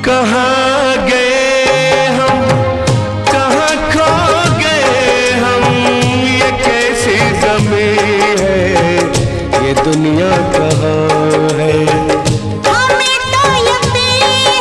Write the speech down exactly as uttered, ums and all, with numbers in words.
कहाँ गए हम, कहाँ खो गए हम, ये कैसी ज़मीं है ये दुनिया